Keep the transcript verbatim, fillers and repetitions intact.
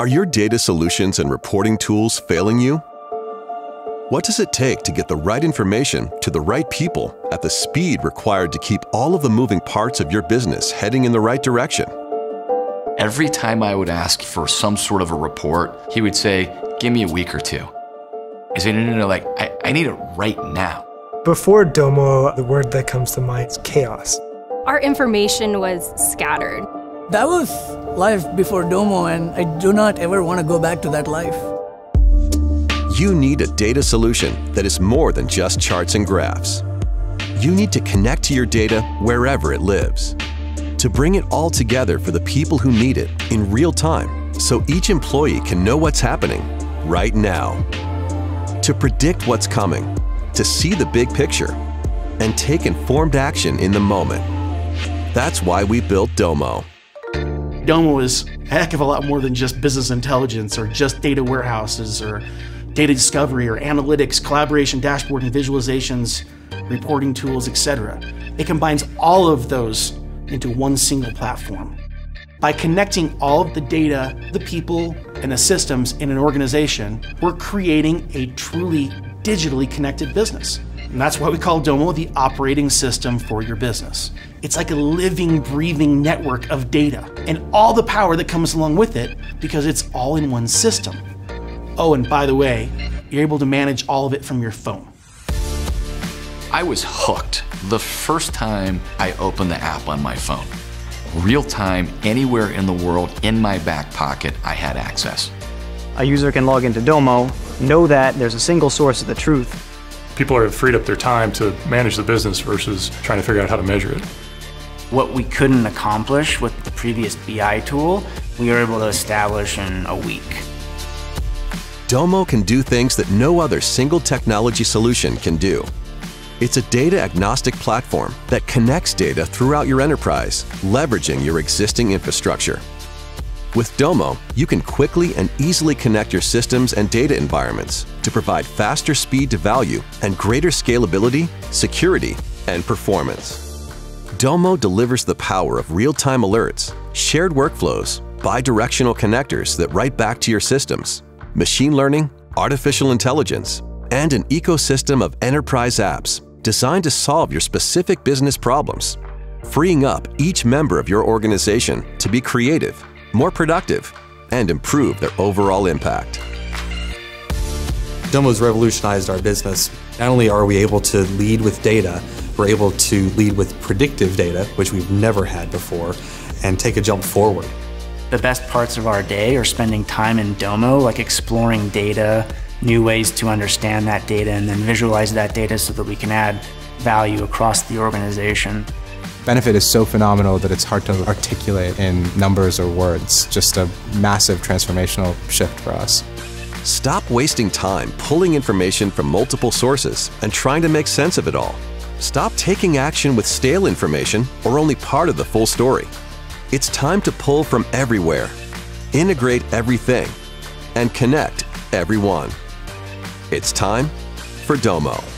Are your data solutions and reporting tools failing you? What does it take to get the right information to the right people at the speed required to keep all of the moving parts of your business heading in the right direction? Every time I would ask for some sort of a report, he would say, give me a week or two. I said, no, no, no, like, I, I need it right now. Before Domo, the word that comes to mind is chaos. Our information was scattered. That was life before Domo, and I do not ever want to go back to that life. You need a data solution that is more than just charts and graphs. You need to connect to your data wherever it lives, to bring it all together for the people who need it in real time, so each employee can know what's happening right now, to predict what's coming, to see the big picture, and take informed action in the moment. That's why we built Domo. Domo is a heck of a lot more than just business intelligence or just data warehouses or data discovery or analytics, collaboration, dashboarding, visualizations, reporting tools, et cetera. It combines all of those into one single platform. By connecting all of the data, the people, and the systems in an organization, we're creating a truly digitally connected business. And that's why we call Domo the operating system for your business. It's like a living, breathing network of data and all the power that comes along with it because it's all in one system. Oh, and by the way, you're able to manage all of it from your phone. I was hooked the first time I opened the app on my phone. Real time, anywhere in the world, in my back pocket, I had access. A user can log into Domo, know that there's a single source of the truth. People are freed up their time to manage the business versus trying to figure out how to measure it. What we couldn't accomplish with the previous B I tool, we were able to establish in a week. Domo can do things that no other single technology solution can do. It's a data-agnostic platform that connects data throughout your enterprise, leveraging your existing infrastructure. With Domo, you can quickly and easily connect your systems and data environments to provide faster speed to value and greater scalability, security, and performance. Domo delivers the power of real-time alerts, shared workflows, bidirectional connectors that write back to your systems, machine learning, artificial intelligence, and an ecosystem of enterprise apps designed to solve your specific business problems, freeing up each member of your organization to be creative, more productive, and improve their overall impact. Domo's revolutionized our business. Not only are we able to lead with data, we're able to lead with predictive data, which we've never had before, and take a jump forward. The best parts of our day are spending time in Domo, like exploring data, new ways to understand that data, and then visualize that data so that we can add value across the organization. Benefit is so phenomenal that it's hard to articulate in numbers or words. Just a massive transformational shift for us. Stop wasting time pulling information from multiple sources and trying to make sense of it all. Stop taking action with stale information or only part of the full story. It's time to pull from everywhere, integrate everything, and connect everyone. It's time for Domo.